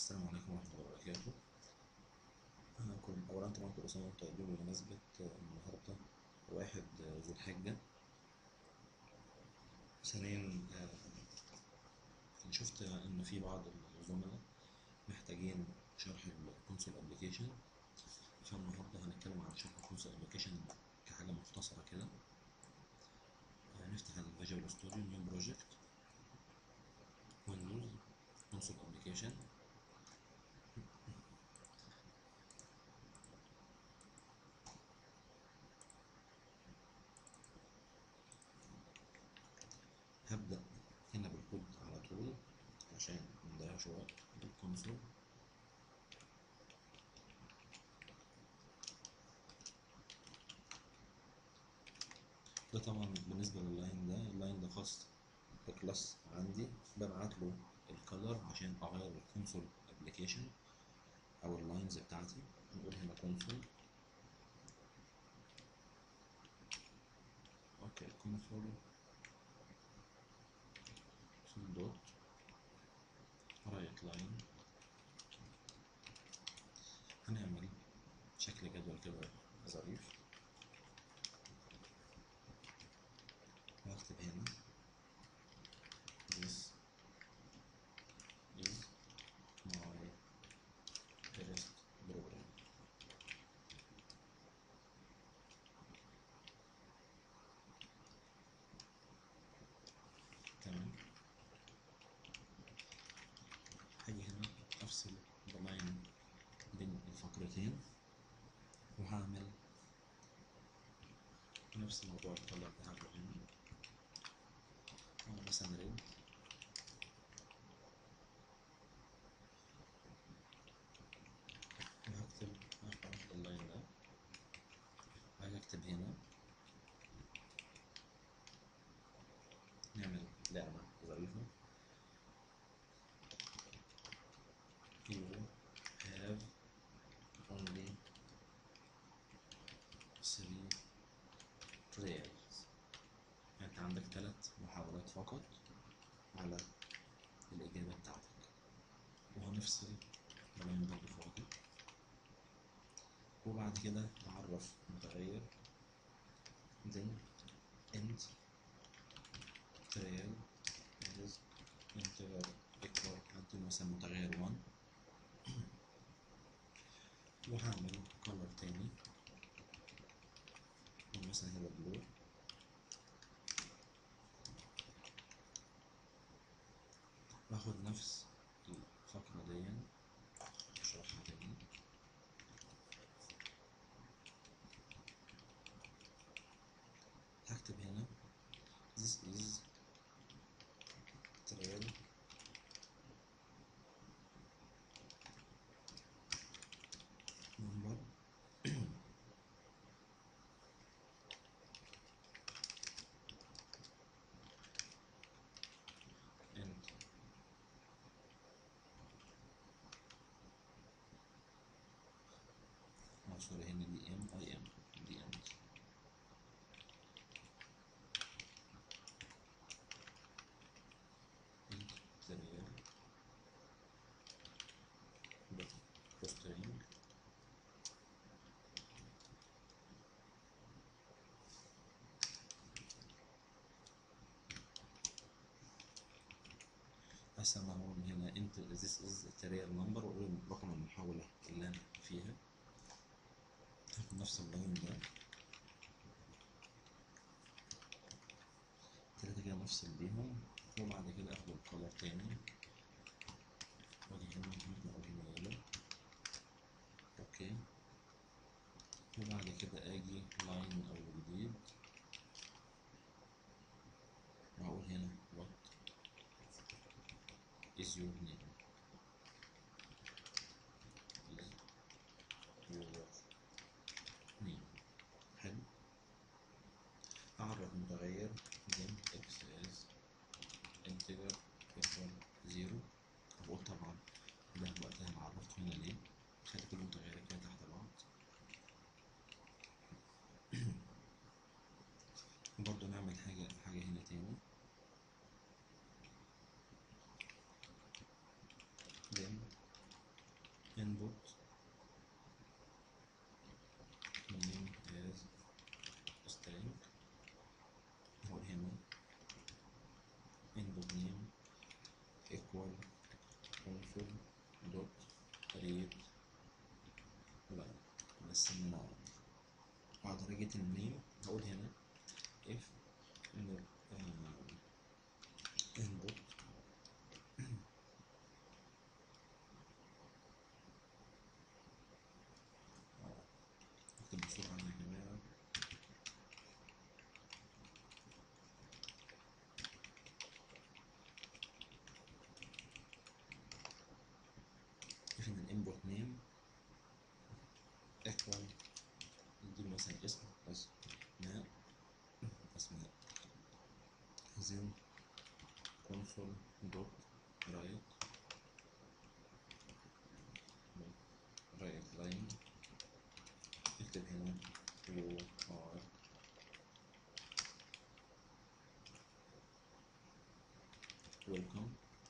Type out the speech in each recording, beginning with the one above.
السلام عليكم ورحمة الله وبركاته. أولا طبعا كل سنة وأنتم طيبين بمناسبة النهاردة 1 ذو الحجة. ثانيا شفت إن في بعض الزملاء محتاجين شرح الكونسول أبليكيشن، فالنهاردة هنتكلم عن شرح الكونسول أبليكيشن كحاجة مختصرة كده. هنفتح الفيجوال ستوديو نيو بروجكت ويندوز كونسول أبليكيشن. هبدأ هنا بالكود على طول عشان مضيعش وقت بالكونسول. ده طبعا بالنسبة اللاين ده خاص بكلاس عندي، ببعت له الكالر عشان اغير الكونسول ابلكيشن او اللاينز بتاعتي. نقول هنا كونسول، اوكي كونسول دوت رايت لاين. هنعمل شكل جدول كده ظريف، وهكتب هنا this is my first program. تمام. هاجي هنا افصل بلاين بين الفقرتين، وهعمل نفس موضوع الكلر ده هعمله هنا. هعمل مثلا ريد، وهكتب هاخد اللاين ده، وهاجي اكتب هنا نعمل لعبة ظريفة. You have only 3 trials. يعني انت عندك 3 محاولات فقط على الإجابة بتاعتك. وهنفصل بلاين برضه فاضي، وبعد كده نعرف متغير then int trial is integer equal هديله مثلا متغير 1، وهعمل color تاني مثلا هنا blue، باخد نفس الفقرة دي اشرحها تاني. هكتب هنا this is trial number and سوري هنا دي ام اي ام دي ام trial dot string. هسمعهم هنا انت this is trial number، واقول رقم المحاولة اللي انا فيها. هاخد نفس اللاين ده 3 كده نفصل بيهم، وبعد كده اخد الكولر تاني واجي هنا ممكن اقول هنا يلا اوكي، وبعد كده اجي لاين او جديد واقول هنا what is your name is your name. حلو. اعرف متغير then x is integer equal 0. بقول طبعا ده وقتها انا عرفته هنا ليه، خلي كل المتغيرات كده تحت بعض. برضه نعمل حاجة هنا تاني then input name as string. هقول هنا input name equal console dot read line. بس ان انا اقدر اجيت النيم، هقول هنا if input اكتب بسرعة يا جماعة. if ان الانبوت نيم equal نديله مثلا اسماء then console dot write line. اكتب هنا you are welcome،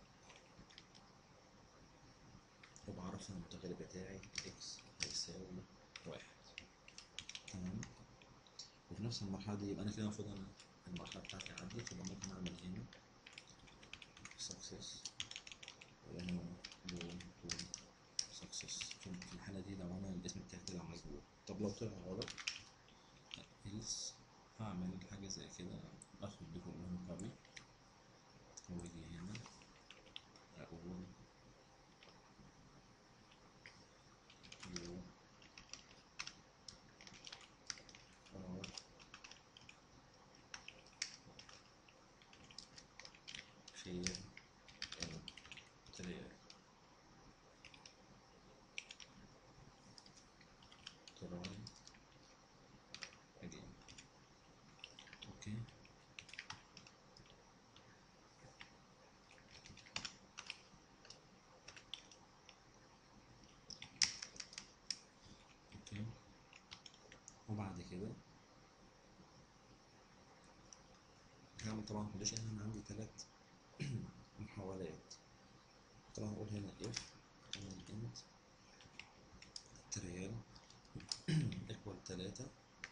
وبعرف ان المتغير بتاعي x هيساوي 1. تمام. وفي نفس المرحلة دي يبقى انا كده المفروض ان المرحلة بتاعتي عدت، يبقى ممكن اعمل هنا success وهنا go to success. في الحالة دي لو انا الاسم بتاعي طلع مظبوط. طب لو طلع غلط else هعمل حاجة زي كده، اخد دي كلهم copy واجي هنا اقول you are fair and trial try again. اوكي. اوكي. وبعد كده هعمل طبعا كونديشن. انا عندي 3 محاولات. طبعا هقول هنا if اعمل int trial equal 3.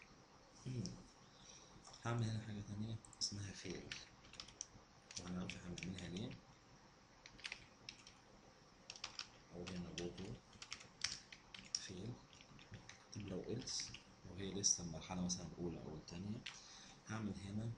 هعمل هنا حاجة تانية اسمها fail. طبعا انا مش هعملها ليه. اقول هنا go to fail. طب لو else وهي لسه المرحلة مثلا الأولى أو التانية هعمل هنا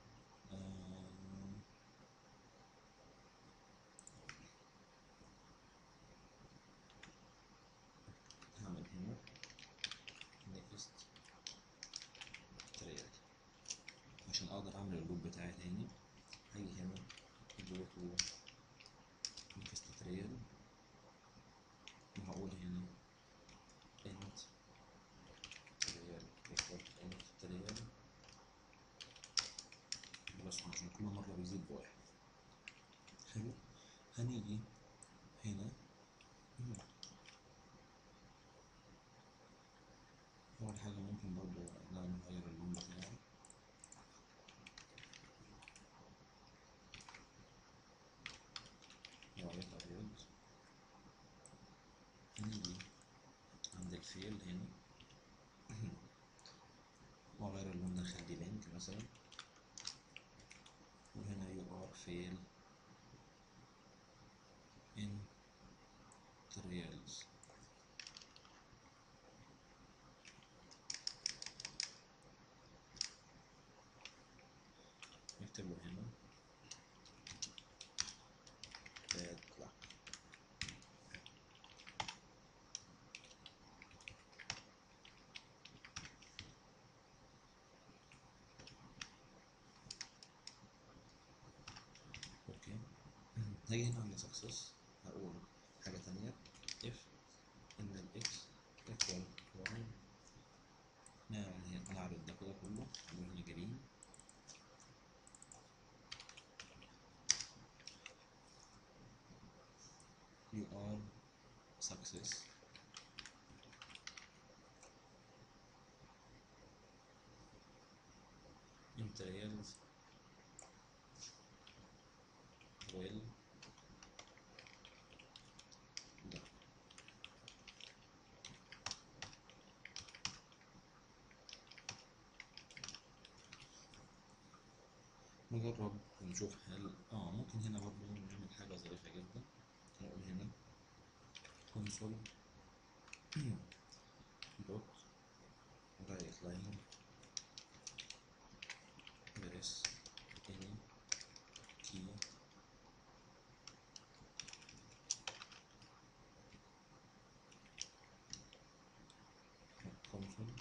هعمل هنا next trial عشان أقدر أعمل اللوب بتاعي تاني. هاجي هنا go to next trial وهقول هنا int trial equal int trial بلس عشان كل مرة بيزيد بواحد. حلو. هنيجي هنا أول حاجة ممكن برضو نغير اللون بتاعه. وايت أبيض. هنيجي عند الفيل هنا وأغير اللون ده نخليه بينك مثلا. وهنا you are fail in trials. نكتب له هنا bad luck. اوكي. هاجي هنا عند success هقول حاجة تانية if ان ال x equal 1. نعرض ده كده كله نقول هنا green you are success in trials well done. نجرب ونشوف هل ممكن هنا برضه نعمل حاجة ظريفة جدا. نقول هنا console dot direct line press any key console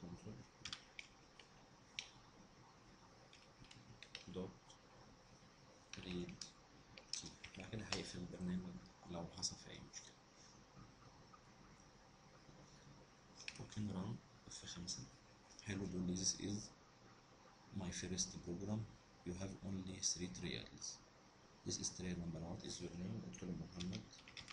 dot read key. بعد كده هيقفل البرنامج لو حصل فيه أي مشكلة. ممكن run F5. حلو، بيقول لي this is my first program you have only 3 trials. This is trial number 1. What is your name؟ قلت له محمد.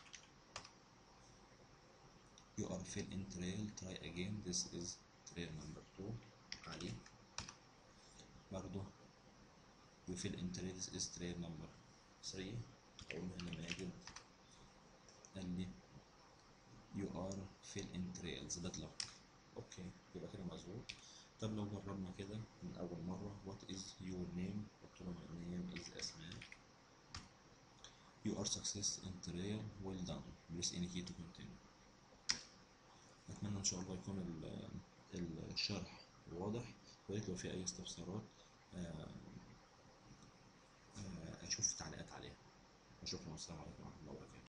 You are fill in trial, try again. This is trial number 2. علي. برضه you fill in trial, this is trial number 3. أقول له هنا ماجد. قال لي you are fill in trials bad luck. اوكي، يبقى كده مظبوط. طب لو جربنا كده من أول مرة what is your name؟ قلت له my name is أسماء. You are success in trial, well done. Press any key to continue. أتمنى إن شاء الله يكون الشرح واضح، ولو في أي استفسارات أشوف تعليقات عليها. شكرا والسلام عليكم ورحمة الله وبركاته.